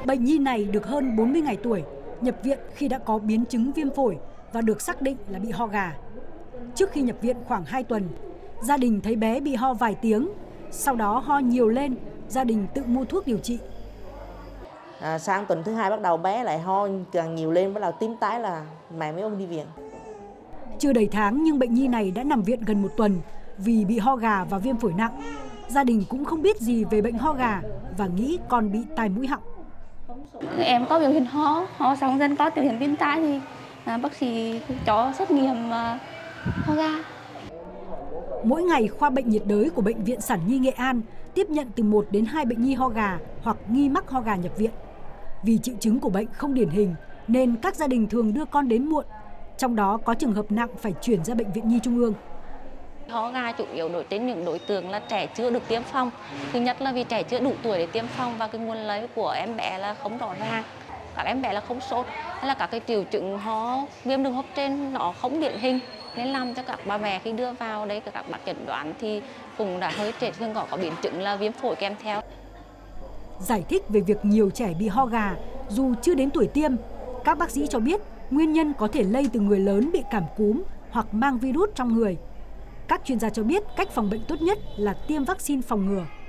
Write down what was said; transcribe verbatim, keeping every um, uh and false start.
Bệnh nhi này được hơn bốn mươi ngày tuổi, nhập viện khi đã có biến chứng viêm phổi và được xác định là bị ho gà. Trước khi nhập viện khoảng hai tuần, gia đình thấy bé bị ho vài tiếng, sau đó ho nhiều lên, gia đình tự mua thuốc điều trị. À, sang tuần thứ hai bắt đầu bé lại ho càng nhiều lên, bắt đầu tím tái là mẹ mới ôm đi viện. Chưa đầy tháng nhưng bệnh nhi này đã nằm viện gần một tuần vì bị ho gà và viêm phổi nặng. Gia đình cũng không biết gì về bệnh ho gà và nghĩ con bị tai mũi họng. Em có biểu hiện ho, ho xong dần có biểu hiện viêm tai thì à, bác sĩ cho xét nghiệm à, ho gà. Mỗi ngày, khoa bệnh nhiệt đới của Bệnh viện Sản Nhi Nghệ An tiếp nhận từ một đến hai bệnh nhi ho gà hoặc nghi mắc ho gà nhập viện. Vì triệu chứng của bệnh không điển hình nên các gia đình thường đưa con đến muộn, trong đó có trường hợp nặng phải chuyển ra Bệnh viện Nhi Trung ương. Ho gà chủ yếu đối đến những đối tượng là trẻ chưa được tiêm phòng. Thứ nhất là vì trẻ chưa đủ tuổi để tiêm phòng và cái nguồn lây của em bé là không rõ ràng. Các em bé là không sốt hay là các cái triệu chứng ho viêm đường hô hấp trên nó không điển hình nên làm cho các bà mẹ khi đưa vào đấy các bác chẩn đoán thì cũng đã hơi trẻ, thường có có biến chứng là viêm phổi kèm theo. Giải thích về việc nhiều trẻ bị ho gà dù chưa đến tuổi tiêm, các bác sĩ cho biết nguyên nhân có thể lây từ người lớn bị cảm cúm hoặc mang virus trong người. Các chuyên gia cho biết cách phòng bệnh tốt nhất là tiêm vaccine phòng ngừa.